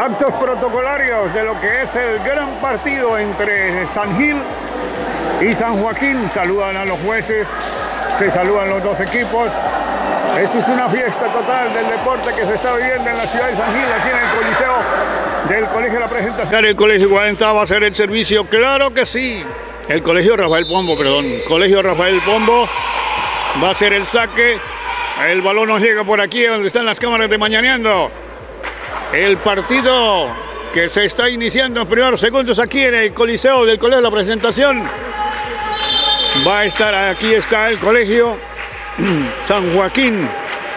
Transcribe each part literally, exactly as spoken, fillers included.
Actos protocolarios de lo que es el gran partido entre San Gil y San Joaquín. Saludan a los jueces, se saludan los dos equipos. Esto es una fiesta total del deporte que se está viviendo en la ciudad de San Gil, aquí en el Coliseo del Colegio La Presentación. El Colegio cuarenta va a hacer el servicio, claro que sí. El Colegio Rafael Pombo, perdón. Colegio Rafael Pombo va a hacer el saque. El balón nos llega por aquí, donde están las cámaras de Mañaneando. El partido que se está iniciando en primeros segundos aquí en el Coliseo del Colegio La Presentación. Va a estar, aquí está el Colegio San Joaquín.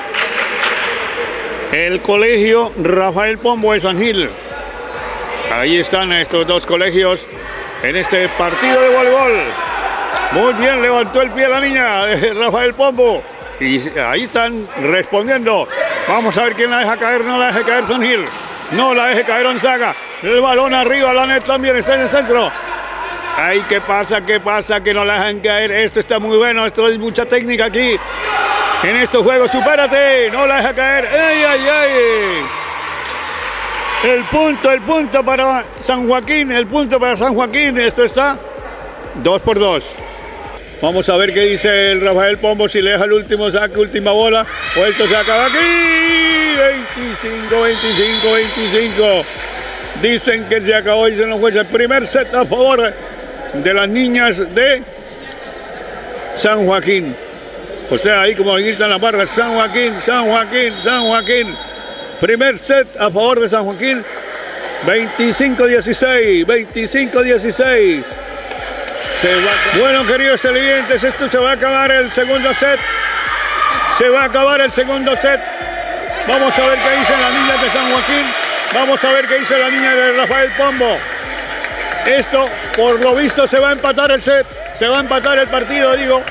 El Colegio Rafael Pombo de San Gil. Ahí están estos dos colegios en este partido de voleibol. Muy bien, levantó el pie la niña de Rafael Pombo. Y ahí están respondiendo. Vamos a ver quién la deja caer. No la deje caer San Gil. No la deje caer Onzaga. El balón arriba, la net también está en el centro. Ay, ¿qué pasa? ¿Qué pasa? Que no la dejan caer. Esto está muy bueno. Esto es mucha técnica aquí. En estos juegos, supérate. No la deja caer. ¡Ay, ay, ay! El punto, el punto para San Joaquín. El punto para San Joaquín. Esto está dos por dos. Vamos a ver qué dice el Rafael Pombo, si le deja el último saque, última bola, o esto se acaba aquí. veinticinco, veinticinco, veinticinco. Dicen que se acabó, dicen los jueces. Primer set a favor de las niñas de San Joaquín. O sea, ahí como gritan las barras, San Joaquín, San Joaquín, San Joaquín. Primer set a favor de San Joaquín. veinticinco dieciséis, veinticinco dieciséis. Bueno, queridos televidentes, esto se va a acabar el segundo set. Se va a acabar el segundo set. Vamos a ver qué dicen las niñas de San Joaquín. Vamos a ver qué dice la niña de Rafael Pombo. Esto, por lo visto, se va a empatar el set. Se va a empatar el partido, digo.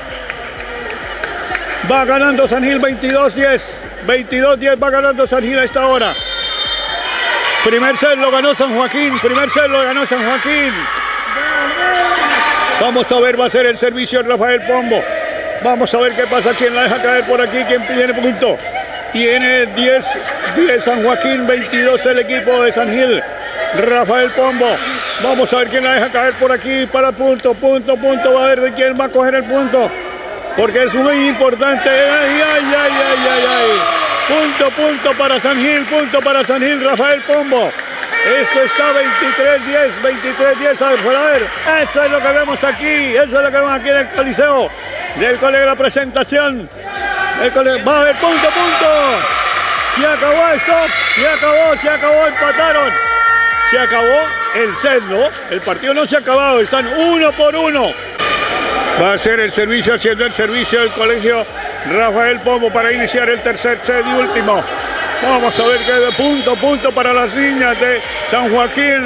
Va ganando San Gil veintidós diez. veintidós diez va ganando San Gil a esta hora. Primer set lo ganó San Joaquín. Primer set lo ganó San Joaquín. Vamos a ver, va a ser el servicio Rafael Pombo. Vamos a ver qué pasa, quién la deja caer por aquí, quién tiene punto. Tiene diez, diez San Joaquín, veintidós el equipo de San Gil. Rafael Pombo. Vamos a ver quién la deja caer por aquí para punto, punto, punto. Va a ver de quién va a coger el punto. Porque es muy importante. Ay, ay, ay, ay, ay, ay. Punto, punto para San Gil, punto para San Gil, Rafael Pombo. Esto está veintitrés diez, veintitrés diez, a ver, eso es lo que vemos aquí, eso es lo que vemos aquí en el Coliseo del Colegio de La Presentación. El colegio, va a haber punto, punto. Se acabó esto, se acabó, se acabó, empataron. Se acabó el set, ¿no? El partido no se ha acabado, están uno por uno. Va a ser el servicio, haciendo el servicio del Colegio Rafael Pombo para iniciar el tercer set y último. Vamos a ver qué de punto, punto para las niñas de San Joaquín.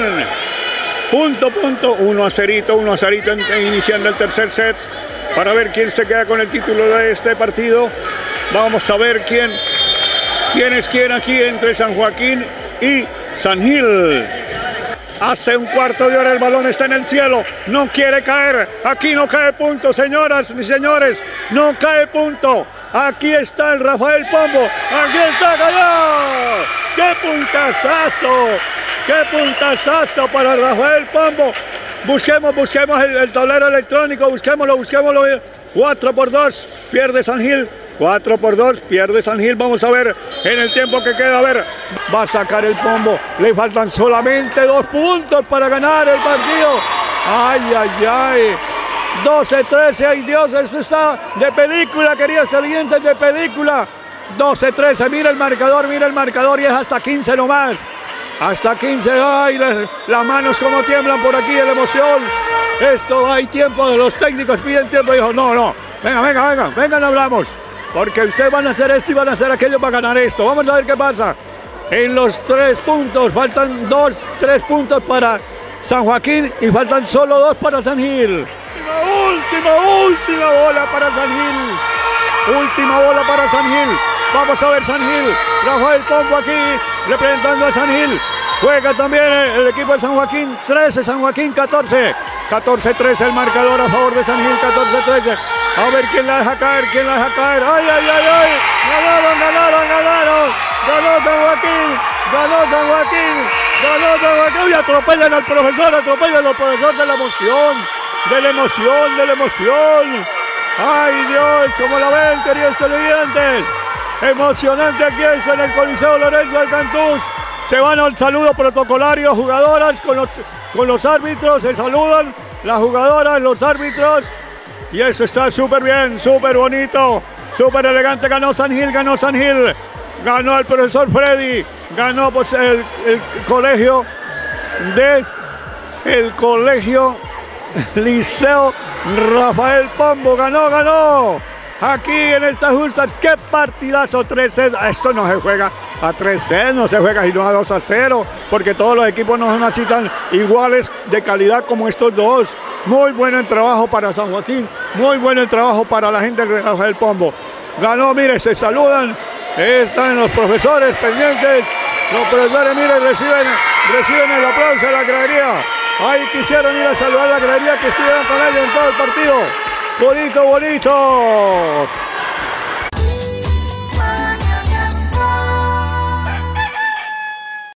Punto, punto, uno a cerito, uno a cerito iniciando el tercer set. Para ver quién se queda con el título de este partido. Vamos a ver quién, quién es quién aquí entre San Joaquín y San Gil. Hace un cuarto de hora el balón está en el cielo. No quiere caer. Aquí no cae punto, señoras y señores. No cae punto. Aquí está el Rafael Pombo. Aquí está, cayó. ¡Qué puntazazo! ¡Qué puntazazo para Rafael Pombo! Busquemos, busquemos el, el tablero electrónico. Busquémoslo, busquémoslo. cuatro por dos. Pierde San Gil. cuatro por dos. Pierde San Gil. Vamos a ver en el tiempo que queda. A ver. Va a sacar el Pombo. Le faltan solamente dos puntos para ganar el partido. ¡Ay, ay, ay! doce trece, ay Dios, eso está de película, queridos televidentes, de película. doce trece, mira el marcador, mira el marcador y es hasta quince nomás. Hasta quince, ay, las, las manos como tiemblan por aquí de la emoción. Esto hay tiempo, los técnicos piden tiempo. Dijo, no, no, venga, venga, venga, vengan, hablamos. Porque ustedes van a hacer esto y van a hacer aquello para ganar esto. Vamos a ver qué pasa. En los tres puntos, faltan dos, tres puntos para San Joaquín y faltan solo dos para San Gil. Última, última bola para San Gil. Última bola para San Gil. Vamos a ver San Gil. Rafael Pombo aquí representando a San Gil. Juega también el equipo de San Joaquín. trece, San Joaquín catorce. catorce trece el marcador a favor de San Gil. catorce trece. A ver quién la deja caer, quién la deja caer. ¡Ay, ay, ay, ay! ¡Ganaron, ganaron, ganaron! ganó San Joaquín, ganó San Joaquín, ganó San Joaquín. Y atropellan al profesor, atropellan al profesor de la emoción, de la emoción, de la emoción. Ay Dios, como la ven, queridos televidentes. Emocionante aquí eso en el Coliseo Lorenzo del Cantús. Se van al saludo protocolario, jugadoras con los, con los árbitros, se saludan las jugadoras, los árbitros. Y eso está súper bien, súper bonito, súper elegante. Ganó San Gil, ganó San Gil. Ganó el profesor Freddy, ganó pues el, el colegio de el colegio Liceo Rafael Pombo. Ganó, ganó. Aquí en estas justas, qué partidazo, tres a cero. Esto no se juega a tres a cero, no se juega sino a dos a cero, porque todos los equipos no son así tan iguales de calidad como estos dos. Muy bueno el trabajo para San Joaquín, muy bueno el trabajo para la gente de Rafael Pombo. Ganó, mire, se saludan, están los profesores pendientes, los profesores, mire, reciben, reciben el aplauso de la gradería. Ahí quisieron ir a saludar a la gradería que estuvieron con ellos en todo el partido. Bonito, bonito.